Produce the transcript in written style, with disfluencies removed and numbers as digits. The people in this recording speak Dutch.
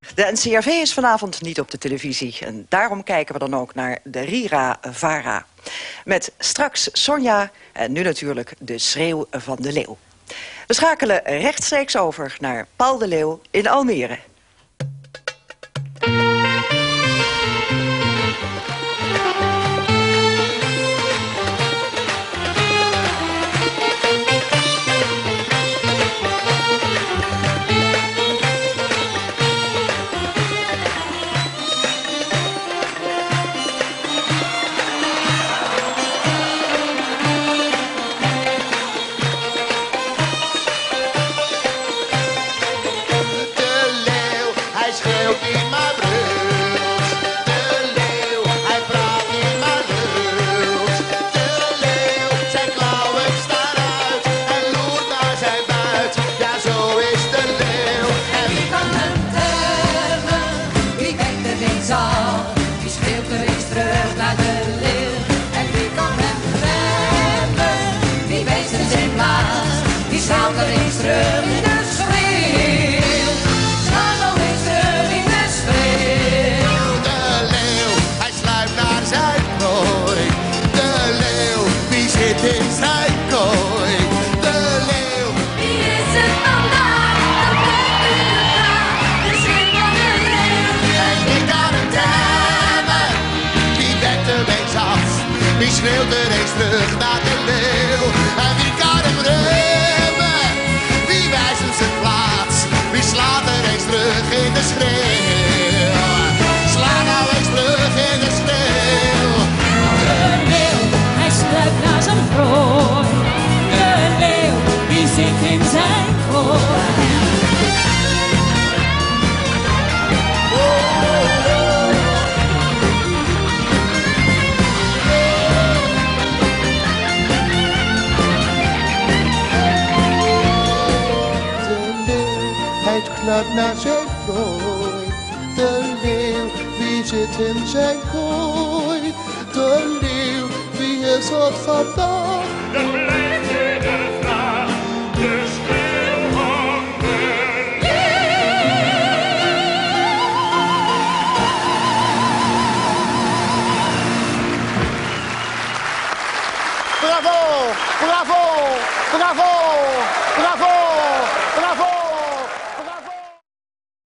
De NCRV is vanavond niet op de televisie. En daarom kijken we dan ook naar de Rira-Vara. Met straks Sonja en nu natuurlijk de schreeuw van de leeuw. We schakelen rechtstreeks over naar Paul de Leeuw in Almere. Die schreeuwt er eens terug naar de leeuw. En wie kan hem remmen? Wie wijst hem zijn plaats? Wie slaat er eens terug in de schreeuw? Sla nou eens terug in de schreeuw. De leeuw, hij sluipt naar zijn prooi. De leeuw, die zit in zijn kooi. Knapt naar zijn prooi. De leeuw, wie zit in zijn kooi? De leeuw, wie is het vandaag? Dat blijft je de vraag, de schreeuw van de leeuw. Bravo, bravo, bravo, bravo, bravo.